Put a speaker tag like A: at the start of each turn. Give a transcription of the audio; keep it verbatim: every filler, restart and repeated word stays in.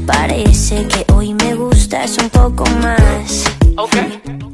A: Parece que hoy me gustas un poco más.
B: Okay.